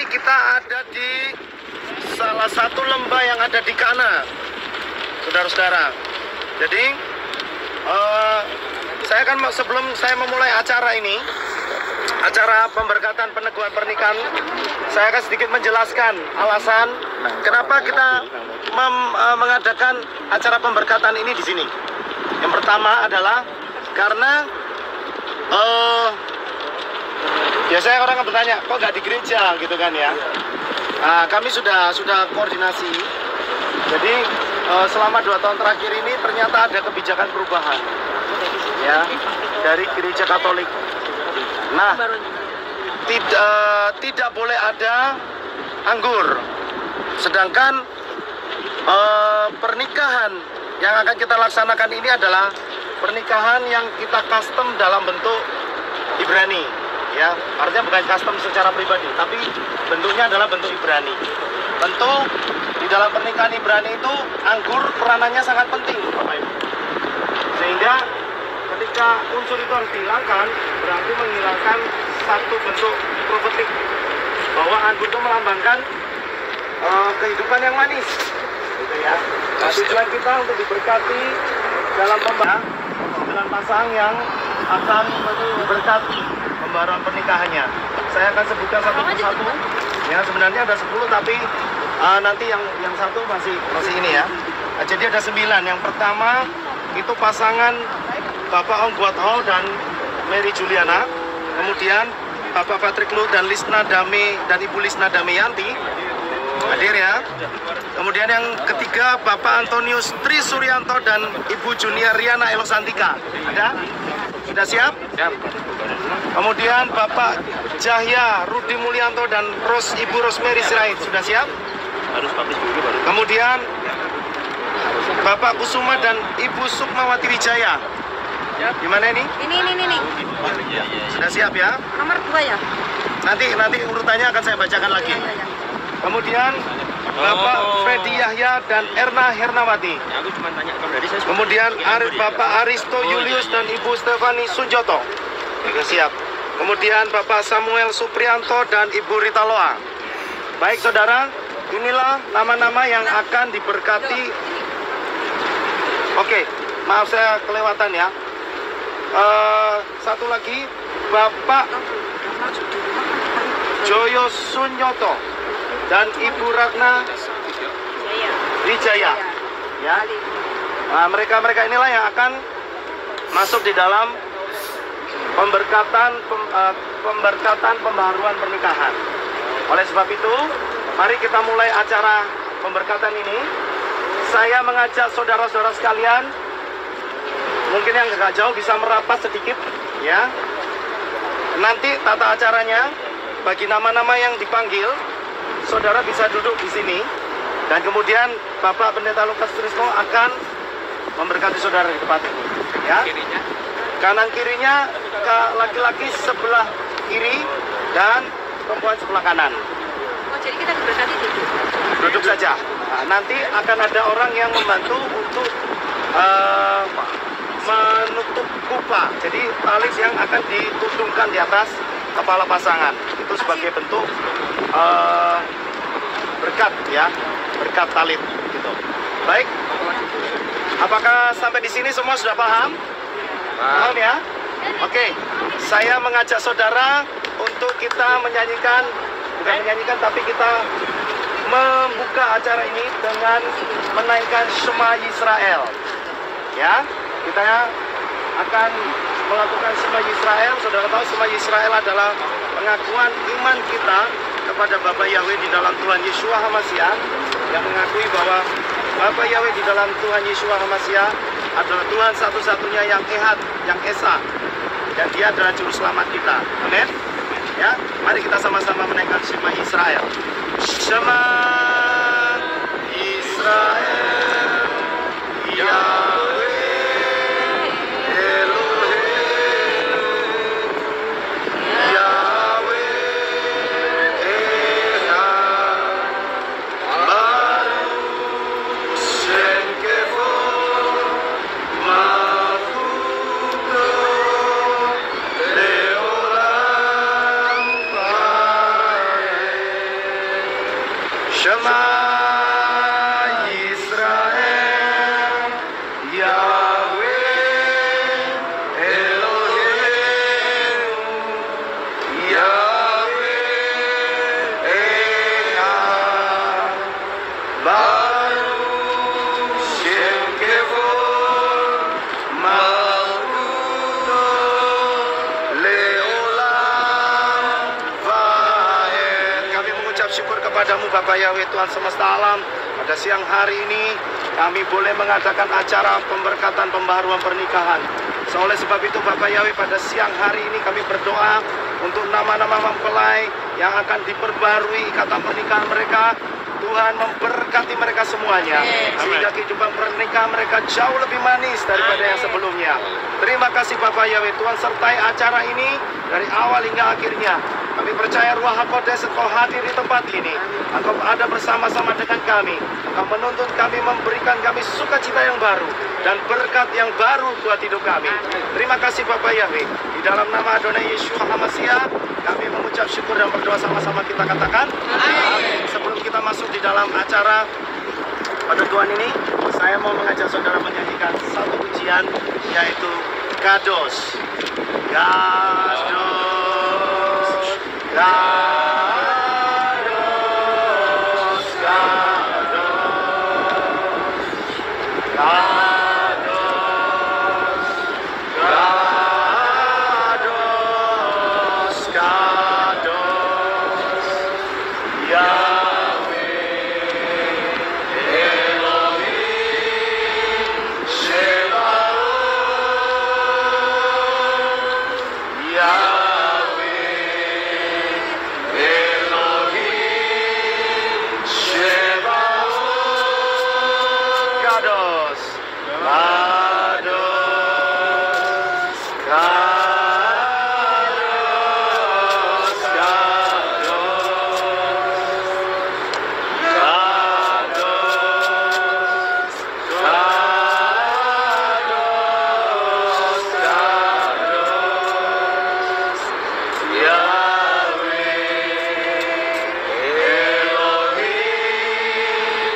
ini kita ada di salah satu lembah yang ada di Kana, saudara-saudara. Jadi saya akan sebelum saya memulai acara ini, acara pemberkatan peneguhan pernikahan, saya akan sedikit menjelaskan alasan kenapa kita mengadakan acara pemberkatan ini di sini. Yang pertama adalah karena biasanya orang bertanya, kok nggak di gereja gitu kan ya. Kami sudah koordinasi. Jadi selama 2 tahun terakhir ini ternyata ada kebijakan perubahan ya dari gereja Katolik. Nah, tidak boleh ada anggur. Sedangkan pernikahan yang akan kita laksanakan ini adalah pernikahan yang kita custom dalam bentuk Ibrani, ya. Artinya bukan custom secara pribadi, tapi bentuknya adalah bentuk Ibrani. Tentu di dalam pernikahan Ibrani itu anggur peranannya sangat penting, Bapak Ibu. Sehingga ketika unsur itu harus dihilangkan, berarti menghilangkan satu bentuk profetik bahwa anggur itu melambangkan kehidupan yang manis, gitu ya. Tujuan kita untuk diberkati dalam pembahasan 9 pasang yang akan memberkati pembaruan pernikahannya. Saya akan sebutkan satu persatu. Ya, sebenarnya ada 10, tapi nanti yang satu masih ini ya. Jadi ada 9. Yang pertama itu pasangan Bapak Ong Guat Ho dan Mary Juliana. Kemudian Bapak Patrick Lu dan Lisna Dame dan Ibu Lisna Dameyanti hadir ya. Kemudian yang ketiga Bapak Antonius Tri Suryanto dan Ibu Junia Riana Elosantika. Ada? Sudah siap? Siap. Kemudian Bapak Jahya Rudi Mulyanto dan Ibu Rosemary Sirait. Sudah siap? Kemudian Bapak Kusuma dan Ibu Sukmawati Wijaya. Gimana ini? Ini. Sudah siap ya? Nomor 2 ya? Nanti urutannya akan saya bacakan lagi. Kemudian Bapak Freddy Yahya dan Erna Hernawati. Kemudian Bapak Aristo Julius dan Ibu Stefani Sunjoto. Sudah siap. Kemudian Bapak Samuel Suprianto dan Ibu Rita Loa. Baik saudara, inilah nama-nama yang akan diberkati. Oke, maaf saya kelewatan ya. Satu lagi, Bapak Joyo Sunyoto dan Ibu Ratna Wijaya. Ya. Nah, mereka inilah yang akan masuk di dalam pemberkatan pembaharuan pernikahan. Oleh sebab itu, mari kita mulai acara pemberkatan ini. Saya mengajak saudara-saudara sekalian, mungkin yang agak jauh bisa merapat sedikit, ya. Nanti tata acaranya, bagi nama-nama yang dipanggil, saudara bisa duduk di sini, dan kemudian Bapak Pendeta Lukas Trisno akan memberkati saudara di tempat ini, ya. Kanan kirinya laki-laki sebelah kiri dan perempuan sebelah kanan. Oh, jadi kita diberkati Duduk saja. Nah, nanti akan ada orang yang membantu untuk menutup kupa. Jadi tali yang akan ditudungkan di atas kepala pasangan. Itu sebagai bentuk berkat ya, berkat talit gitu. Baik. Apakah sampai di sini semua sudah paham? Paham ya? Oke. Saya mengajak saudara untuk kita menyanyikan, bukan menyanyikan, tapi kita membuka acara ini dengan menaikkan Shema Yisrael. Ya, kita akan melakukan Shema Yisrael. Saudara tahu Shema Yisrael adalah pengakuan iman kita kepada Bapa Yahweh di dalam Tuhan Yeshua HaMashiach, yang mengakui bahwa Bapa Yahweh di dalam Tuhan Yeshua HaMashiach adalah Tuhan satu-satunya yang Ehad, yang Esa, dan Dia adalah Juru Selamat kita. Amin. Ya, mari kita sama-sama menaikkan Shema Yisrael. Shema Yisrael, Yahweh Elohim, Yahweh Echad, Baruch Shem Kevod, Malchuto Leolam Vaed. Shema Yisrael, Yahweh Eloheinu, Yahweh Echad, Baruch Shem Kevod Malkuto Leolam Vaed. Kami mengucap syukur kepadamu Bapak Yahweh Tuhan semesta alam. Pada siang hari ini kami boleh mengadakan acara pemberkatan pembaharuan pernikahan. Oleh sebab itu Bapak Yahweh, pada siang hari ini kami berdoa untuk nama-nama mempelai yang akan diperbarui ikatan pernikahan mereka. Tuhan memberkati mereka semuanya, sehingga kehidupan pernikahan mereka jauh lebih manis daripada yang sebelumnya. Terima kasih Bapak Yahweh Tuhan, sertai acara ini dari awal hingga akhirnya. Kami percaya Ruach HaKodes Engkau hadir di tempat ini. Engkau ada bersama-sama dengan kami. Engkau menuntun kami, memberikan kami sukacita yang baru dan berkat yang baru buat hidup kami. Terima kasih Bapak Yahweh. Di dalam nama Adonai Yeshua HaMashiach, kami mengucap syukur dan berdoa sama-sama, kita katakan amin. Sebelum kita masuk di dalam acara pada Tuhan ini, saya mau mengajak saudara menyanyikan satu pujian, yaitu Kados. Kados, Kados, Kados, Kados, Kados, Kados, Yahweh Elohim Shebaot, Yahweh Elohim Shebaot, Kados, Kados, Kados, Kados, Kados, Kados, Yahweh Elohim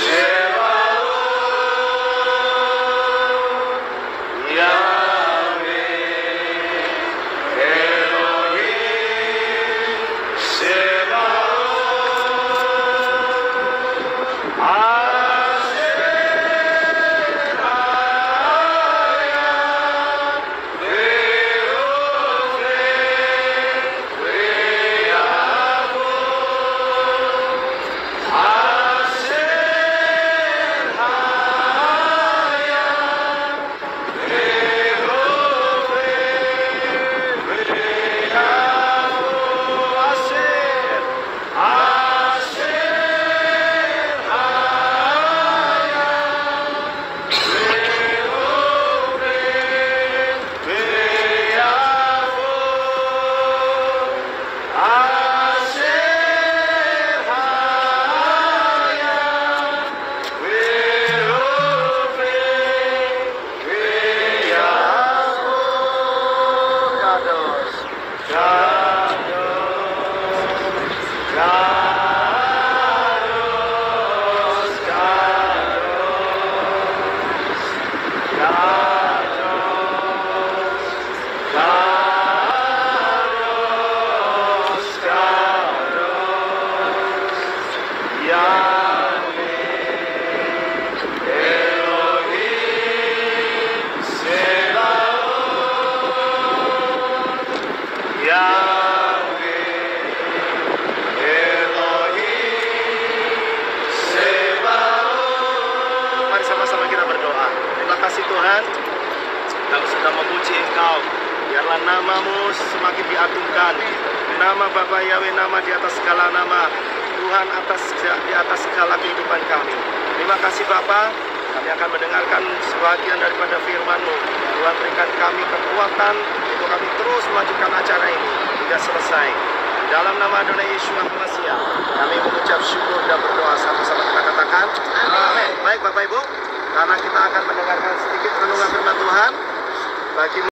Shebaot, Yahweh Elohim Shebaot. Mari sama-sama kita berdoa. Terima kasih Tuhan, kami sudah memuji Engkau. Biarlah namamu semakin diagungkan. Nama Bapa Yahweh, nama di atas segala nama. Tuhan di atas segala kehidupan kami. Terima kasih Bapa. Kami akan mendengarkan sebagian daripada firman-Mu. Tuhan, berikan kami kekuatan untuk kami terus melanjutkan acara ini hingga selesai. Di dalam nama Adonai Yeshua HaMashiach, kami mengucap syukur dan berdoa sama-sama, kita katakan amin. Baik Bapak Ibu, karena kita akan mendengarkan sedikit renungan firman Tuhan bagi